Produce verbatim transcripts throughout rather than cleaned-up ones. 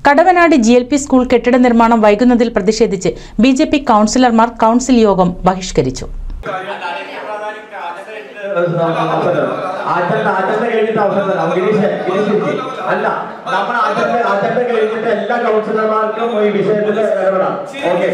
Kadavanad G L P school കെട്ടിട നിർമ്മാണം വൈകുന്നതിൽ പ്രതിഷേധിച്ച് ബി ജെ പി കൗൺസിലർമാർ കൗൺസിൽ യോഗം ബഹിഷ്കരിച്ചു. അല്ല നമ്മൾ അജണ്ട അജണ്ട കഴിഞ്ഞിട്ട് എല്ലാ കൗൺസിലർമാർക്കും ഈ വിഷയത്തിൽ ഇടപെടാം. ഓക്കെ,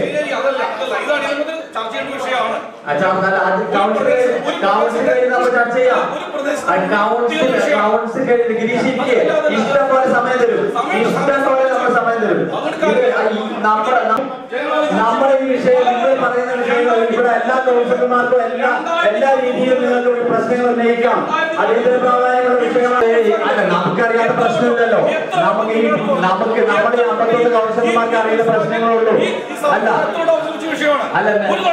കൗൺസിൽ കഴിഞ്ഞ് നമ്മൾ ചർച്ച ചെയ്യാം. കൗൺസിൽ കൗൺസിൽ കഴിഞ്ഞ് ഗിരീഷിക്ക് ഇഷ്ടം പോലെ സമയം തരും, ഇഷ്ടം പോലെ നമ്മൾ സമയം തരും. നമ്മുടെ നമ്മുടെ ഈ വിഷയം നിങ്ങൾ പറയുന്ന വിഷയങ്ങൾ ഇവിടെ എല്ലാ കൗൺസിലർമാർക്കും എല്ലാ എല്ലാ രീതിയിലും നിങ്ങൾക്ക് പ്രശ്നങ്ങൾ ഉന്നയിക്കാം. അടിയന്തര പ്രാധാന്യമുള്ള വിഷയമാണ്. അല്ല, നമുക്കറിയാത്ത പ്രശ്നമില്ലല്ലോ. നമുക്ക് ഈ നമുക്ക് നമ്മുടെ അമ്പത്തൊന്ന് കൗൺസിലർമാർക്ക് അറിയുന്ന പ്രശ്നങ്ങളുള്ളൂ. അല്ല അല്ല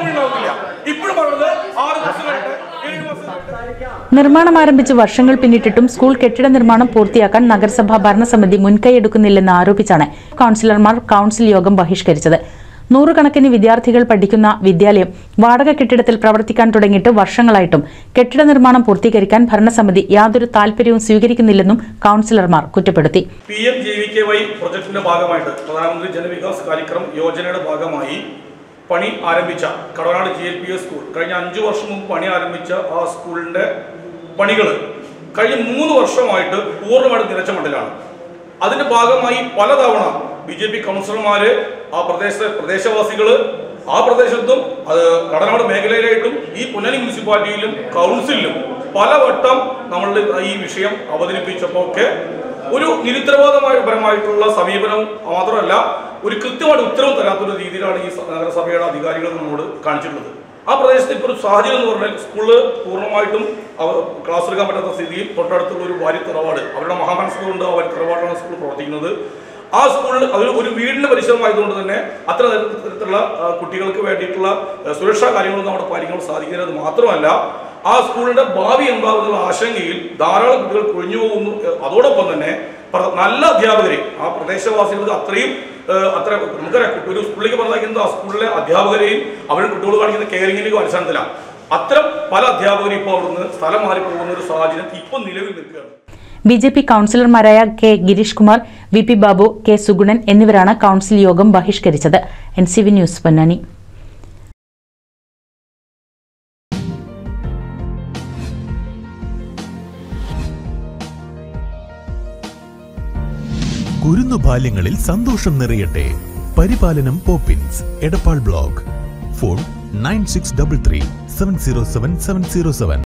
നിർമ്മാണം ആരംഭിച്ച് വർഷങ്ങൾ പിന്നിട്ടിട്ടും സ്കൂൾ കെട്ടിട നിർമ്മാണം പൂർത്തിയാക്കാൻ നഗരസഭാ ഭരണസമിതി മുൻകൈയെടുക്കുന്നില്ലെന്ന് ആരോപിച്ചാണ് കൗൺസിലർമാർ കൗൺസിൽ യോഗം ബഹിഷ്കരിച്ചത്. നൂറുകണക്കിന് വിദ്യാർത്ഥികൾ പഠിക്കുന്ന വിദ്യാലയം വാടക കെട്ടിടത്തിൽ പ്രവർത്തിക്കാൻ തുടങ്ങിയിട്ട് വർഷങ്ങളായിട്ടും കെട്ടിട നിർമ്മാണം പൂർത്തീകരിക്കാൻ ഭരണസമിതി യാതൊരു താൽപര്യവും സ്വീകരിക്കുന്നില്ലെന്നും കൗൺസിലർമാർ കുറ്റപ്പെടുത്തി. P M J V K Y പ്രൊജക്ടിന്റെ ഭാഗമായിട്ട് പ്രധാനമന്ത്രി ജനവികാസ് കാര്യക്രം യോജനയുടെ ഭാഗമായി പണി ആരംഭിച്ച Kadavanad G L P S school കഴിഞ്ഞ അഞ്ചു വർഷം മുമ്പ് പണി ആരംഭിച്ച ആ സ്കൂളിന്റെ പണികൾ കഴിഞ്ഞ മൂന്ന് വർഷമായിട്ട് പൂർണ്ണമായിട്ട് നിലച്ച മട്ടിലാണ്. അതിന്റെ ഭാഗമായി പലതവണ ബി ജെ പി കൗൺസിലർമാര് ആ പ്രദേശ പ്രദേശവാസികൾ ആ പ്രദേശത്തും അത് കടനാട് മേഖലയിലായിട്ടും ഈ പൊന്നാനി മുനിസിപ്പാലിറ്റിയിലും കൗൺസിലിലും പലവട്ടം നമ്മളുടെ ഈ വിഷയം അവതരിപ്പിച്ചപ്പോൾ ഒക്കെ ഒരു നിരുത്തരവാദപരമായിട്ടുള്ള സമീപനം മാത്രമല്ല, ഒരു കൃത്യമായിട്ട് ഉത്തരവ് തരാത്തൊരു രീതിയിലാണ് ഈ നഗരസഭയുടെ അധികാരികൾ നമ്മോട് കാണിച്ചിട്ടുള്ളത്. ആ പ്രദേശത്ത് ഇപ്പോൾ ഒരു സാഹചര്യം എന്ന് പറഞ്ഞാൽ സ്കൂള് പൂർണ്ണമായിട്ടും ക്ലാസ് എടുക്കാൻ പറ്റാത്ത സ്ഥിതിയിൽ തൊട്ടടുത്തുള്ള ഒരു വാരി തറവാട്, അവരുടെ മഹാമനസ്സുകൊണ്ട് ആ വാരി തറവാടാണ് സ്കൂൾ പ്രവർത്തിക്കുന്നത്. ആ സ്കൂളിൽ അത് ഒരു വീടിന്റെ പരിസരമായതുകൊണ്ട് തന്നെ അത്ര തരത്തിലുള്ള കുട്ടികൾക്ക് വേണ്ടിയിട്ടുള്ള സുരക്ഷാ കാര്യങ്ങളൊന്നും അവിടെ പാലിക്കാൻ സാധിക്കുന്നത് മാത്രമല്ല, ആ സ്കൂളിന്റെ ഭാവി എന്താകുന്നുള്ള ആശങ്കയിൽ ധാരാളം കുട്ടികൾ കൊഴിഞ്ഞു പോകുന്നു. അതോടൊപ്പം തന്നെ നല്ല അധ്യാപകരെ ആ പ്രദേശവാസികൾക്ക് അത്രയും അത്ര നമുക്കറിയാം, ഒരു സ്കൂളിലേക്ക് പറഞ്ഞിരിക്കുന്നത് ആ സ്കൂളിലെ അധ്യാപകരെയും അവരുടെ കുട്ടികൾ കാണിക്കുന്ന കെയറിങ്ങിലേക്ക് അടിസ്ഥാനത്തിലാണ്. അത്തരം പല അധ്യാപകരും ഇപ്പോൾ അവിടുന്ന് സ്ഥലം മാറിപ്പോകുന്ന ഒരു സാഹചര്യം ഇപ്പം നിലവിൽ നിൽക്കുകയാണ്. ബി ജെ പി കൗൺസിലർമാരായ K Girish Kumar, V P Babu, K Sugunan എന്നിവരാണ് കൗൺസിൽ യോഗം ബഹിഷ്കരിച്ചത്. N C V news Ponnani. കുരുന്നു ബാല്യങ്ങളിൽ സന്തോഷം നിറയട്ടെ. പരിപാലനം Poppins, Edappal block. Phone nine six double three seven zero seven seven zero seven.